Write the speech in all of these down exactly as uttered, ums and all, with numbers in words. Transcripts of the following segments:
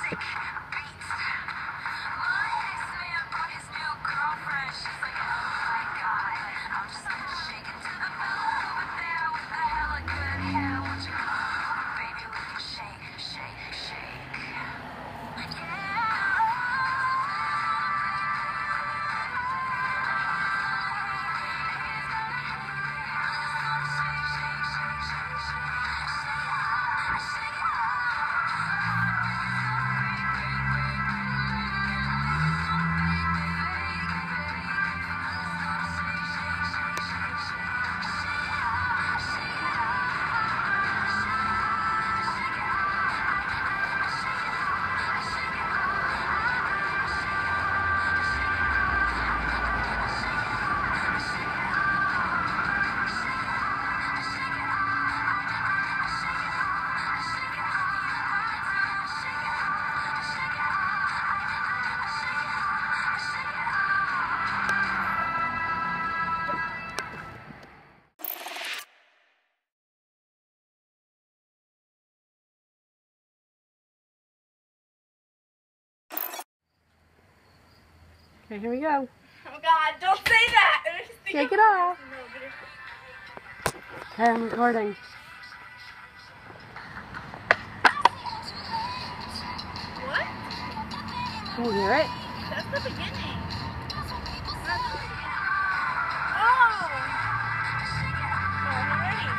Okay, here we go. Oh God, don't say that! Take it off. Okay, I'm recording. What? Can you hear it? That's the beginning. Oh! Oh, I'm ready.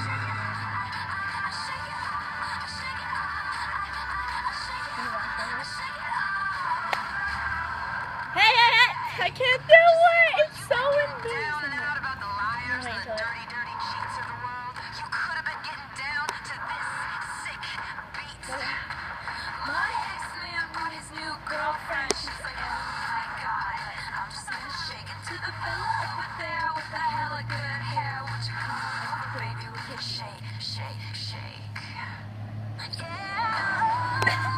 Hey, hey, hey! I can't do it! It's so embarrassing. Wait till it. My ex-man brought his new girlfriend. She's like, oh my God, I'm just gonna shake it to the fella over there with the hella good hair. What you call it, baby? We can shake, shake, shake. Yeah.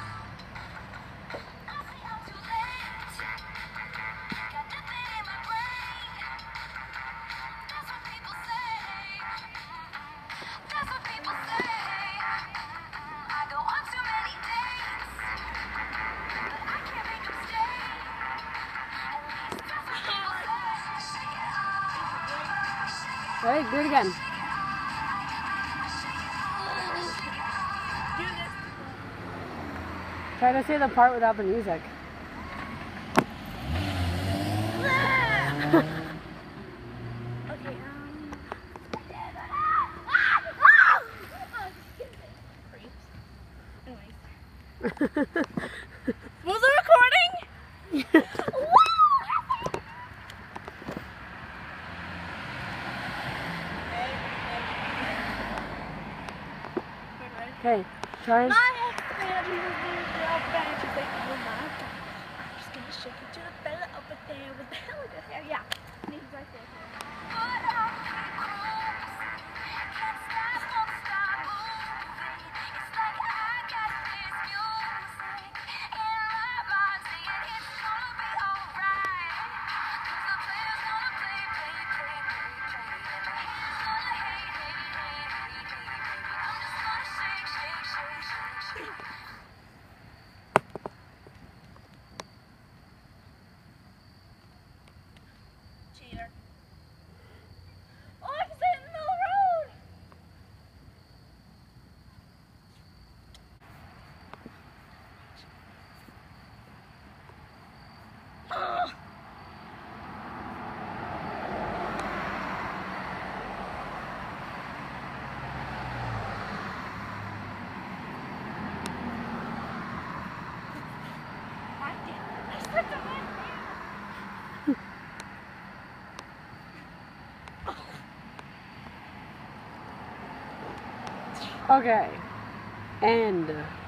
Ready? Do it again. Try to say the part without the music. Okay, um... Was it recording? Okay, try and... My ex-man, he was new girlfriend. She's like, oh my God, I'm just gonna shake it to the fella over there with the hella good hair. Yeah, he's right there. Cheater. Oh, I can sit in the middle of the road. Ugh. I did. I slipped on my hand. Okay. End.